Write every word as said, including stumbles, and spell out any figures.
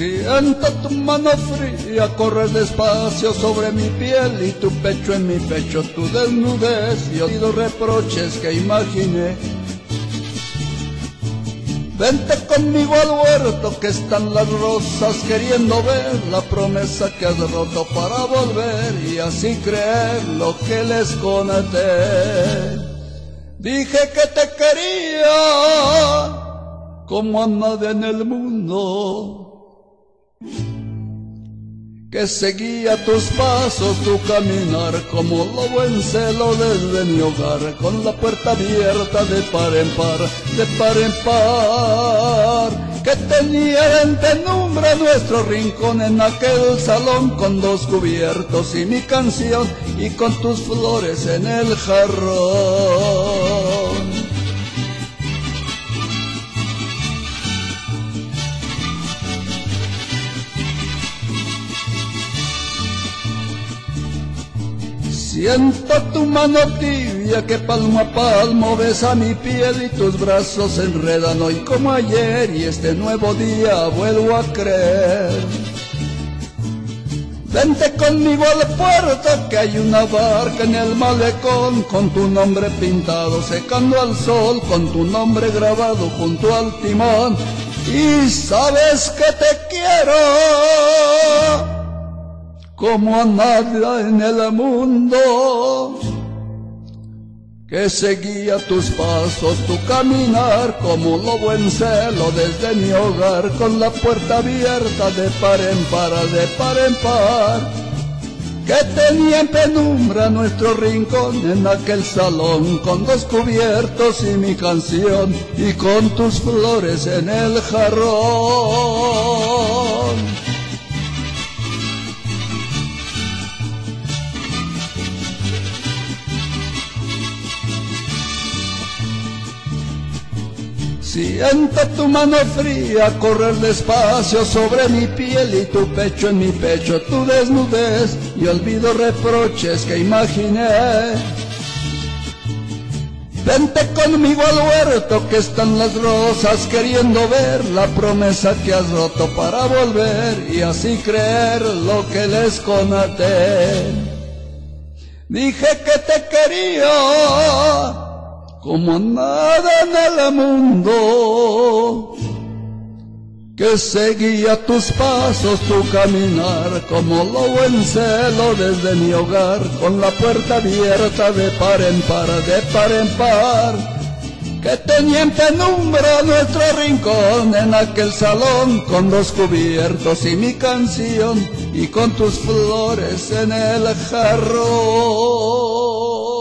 Siento tu mano fría correr despacio sobre mi piel y tu pecho en mi pecho, tu desnudez y oído reproches que imaginé. Vente conmigo al huerto que están las rosas queriendo ver la promesa que has roto para volver y así creer lo que les conté. Dije que te quería como a nadie en el mundo, que seguía tus pasos, tu caminar como lobo en celo desde mi hogar, con la puerta abierta de par en par, de par en par, que tenía en penumbra nuestro rincón en aquel salón con dos cubiertos y mi canción y con tus flores en el jarrón. Siento tu mano tibia que palmo a palmo besa mi piel y tus brazos se enredan hoy como ayer y este nuevo día vuelvo a creer. Vente conmigo al puerto que hay una barca en el malecón con tu nombre pintado secando al sol, con tu nombre grabado junto al timón y sabes que te quiero como a nadie en el mundo, que seguía tus pasos, tu caminar como lobo en celo desde mi hogar, con la puerta abierta de par en par, de par en par, que tenía en penumbra nuestro rincón en aquel salón, con dos cubiertos y mi canción, y con tus flores en el jarrón. Siento tu mano fría correr despacio sobre mi piel y tu pecho en mi pecho, tu desnudez y olvido reproches que imaginé. Vente conmigo al huerto que están las rosas queriendo ver la promesa que has roto para volver y así creer lo que les conté. Dije que te quería como nada en el mundo, que seguía tus pasos, tu caminar como lobo en celo desde mi hogar, con la puerta abierta de par en par, de par en par, que tenía en penumbra nuestro rincón en aquel salón con dos cubiertos y mi canción y con tus flores en el jarrón.